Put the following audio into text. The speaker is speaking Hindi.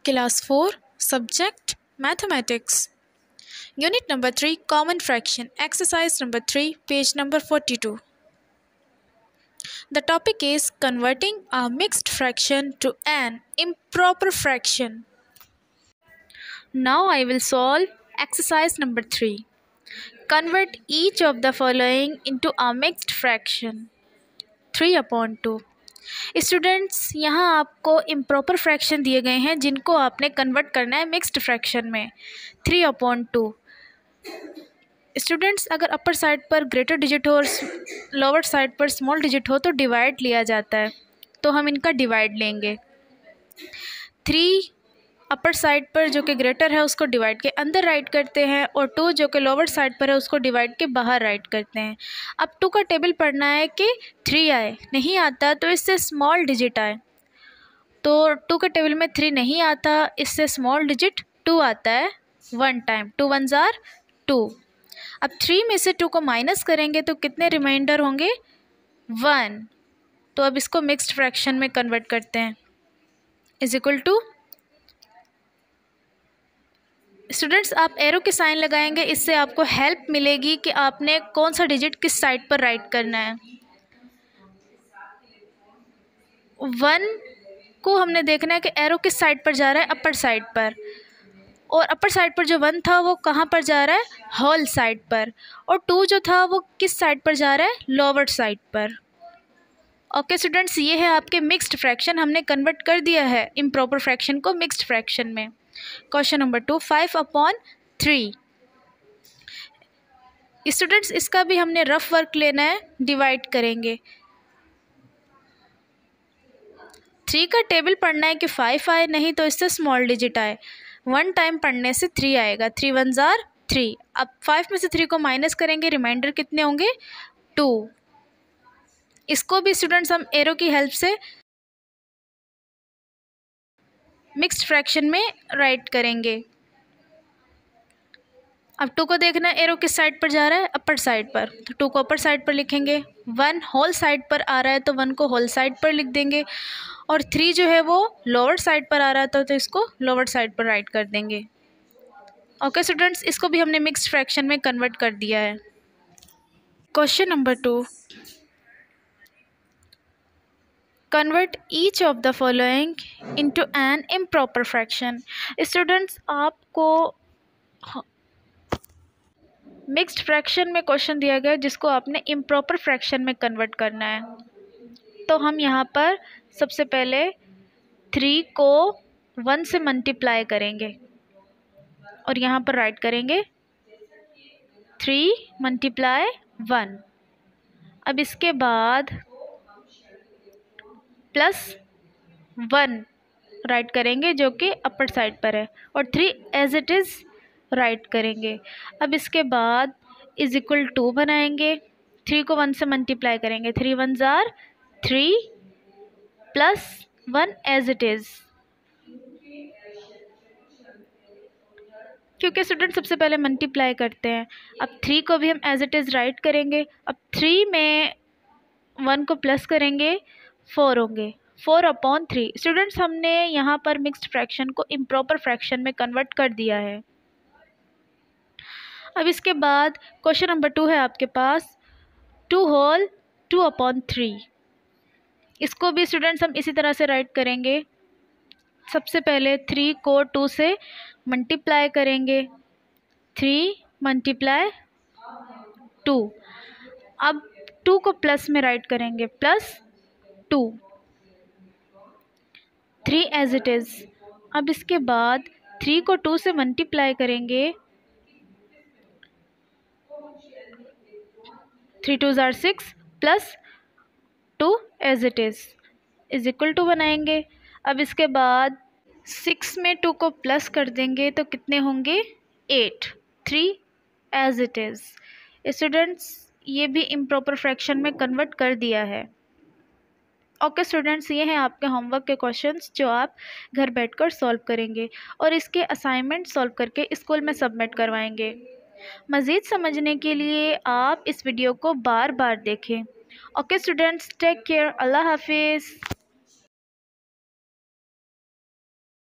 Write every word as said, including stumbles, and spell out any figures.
Class four, Subject Mathematics. Unit number three, Common Fraction. Exercise number three, page number forty-two. The topic is converting a mixed fraction to an improper fraction. Now I will solve exercise number three. Convert each of the following into a mixed fraction. Three upon two. Students, यहाँ आपको इम्प्रॉपर फ्रैक्शन दिए गए हैं जिनको आपने कन्वर्ट करना है मिक्स्ड फ्रैक्शन में. Three upon two. स्टूडेंट्स, अगर अपर साइड पर ग्रेटर डिजिट हो और लोअर साइड पर स्मॉल डिजिट हो तो डिवाइड लिया जाता है, तो हम इनका डिवाइड लेंगे. थ्री अपर साइड पर जो कि ग्रेटर है उसको डिवाइड के अंदर राइट करते हैं और टू जो कि लोअर साइड पर है उसको डिवाइड के बाहर राइट करते हैं. अब टू का टेबल पढ़ना है कि थ्री आए, नहीं आता तो इससे स्मॉल डिजिट आए. तो टू के टेबल में थ्री नहीं आता, इससे स्मॉल डिजिट टू आता है वन टाइम. टू वन जार टू. अब थ्री में से टू को माइनस करेंगे तो कितने रिमाइंडर होंगे? वन. तो अब इसको मिक्स्ड फ्रैक्शन में कन्वर्ट करते हैं. Is equal to. स्टूडेंट्स, आप एरो के साइन लगाएंगे, इससे आपको हेल्प मिलेगी कि आपने कौन सा डिजिट किस साइड पर राइट करना है. वन को हमने देखना है कि एरो किस साइड पर जा रहा है, अपर साइड पर. और अपर साइड पर जो वन था वो कहाँ पर जा रहा है? होल साइड पर. और टू जो था वो किस साइड पर जा रहा है? लोअर साइड पर. ओके स्टूडेंट्स, ये है आपके मिक्स्ड फ्रैक्शन. हमने कन्वर्ट कर दिया है इम्प्रॉपर फ्रैक्शन को मिक्स्ड फ्रैक्शन में. Question number two, five upon three. Students, इसका भी हमने रफ वर्क लेना है. डिवाइड करेंगे. थ्री का टेबल पढ़ना है कि फाइव आए, नहीं तो इससे स्मॉल डिजिट आए. वन टाइम पढ़ने से थ्री आएगा. थ्री वन जार थ्री. अब फाइव में से थ्री को माइनस करेंगे, रिमाइंडर कितने होंगे? टू. इसको भी स्टूडेंट्स हम एरो की हेल्प से मिक्स्ड फ्रैक्शन में राइट करेंगे. अब टू को देखना है एरो किस साइड पर जा रहा है? अपर साइड पर. तो टू को अपर साइड पर लिखेंगे. वन होल साइड पर आ रहा है तो वन को होल साइड पर लिख देंगे. और थ्री जो है वो लोअर साइड पर आ रहा था तो इसको लोअर साइड पर राइट कर देंगे. ओके स्टूडेंट्स, इसको भी हमने मिक्स्ड फ्रैक्शन में कन्वर्ट कर दिया है. Question number two, convert each of the following into an improper fraction. Students, आपको मिक्स्ड फ्रैक्शन में क्वेश्चन दिया गया जिसको आपने इम्प्रॉपर फ्रैक्शन में कन्वर्ट करना है. तो हम यहाँ पर सबसे पहले थ्री को वन से मल्टीप्लाई करेंगे और यहाँ पर राइट करेंगे थ्री मल्टीप्लाई वन. अब इसके बाद प्लस वन राइट करेंगे जो कि अपर साइड पर है और three as it is write करेंगे. अब इसके बाद इज इक्वल टू बनाएंगे. थ्री को वन से मल्टीप्लाई करेंगे. थ्री वन जार three plus one as it is. क्योंकि स्टूडेंट सबसे पहले मल्टीप्लाई करते हैं. अब थ्री को भी हम एज इट इज़ राइट करेंगे. अब थ्री में वन को प्लस करेंगे, फोर होंगे. Four upon three. स्टूडेंट्स, हमने यहाँ पर मिक्स्ड फ्रैक्शन को इम्प्रॉपर फ्रैक्शन में कन्वर्ट कर दिया है. अब इसके बाद क्वेश्चन नंबर टू है आपके पास. Two whole two upon three. इसको भी स्टूडेंट्स हम इसी तरह से राइट करेंगे. सबसे पहले थ्री को टू से मल्टीप्लाई करेंगे. Three multiply two. अब टू को प्लस में राइट करेंगे, plus two. Three as it is. अब इसके बाद थ्री को टू से मल्टीप्लाई करेंगे. थ्री टू ज़ार six plus two as it is is equal to बनाएंगे. अब इसके बाद सिक्स में टू को प्लस कर देंगे तो कितने होंगे? Eight. Three as it is. Students, ये भी इम्प्रॉपर फ्रैक्शन में कन्वर्ट कर दिया है. ओके स्टूडेंट्स, ये हैं आपके होमवर्क के क्वेश्चंस जो आप घर बैठकर सॉल्व करेंगे और इसके असाइनमेंट सॉल्व करके स्कूल में सबमिट करवाएंगे. मज़ीद समझने के लिए आप इस वीडियो को बार बार देखें. Okay students, take care. अल्लाह हाफिज़.